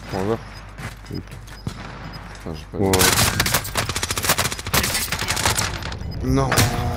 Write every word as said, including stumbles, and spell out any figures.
En vert. Ok. Enfin, j'ai pas Ouais. vu. Non.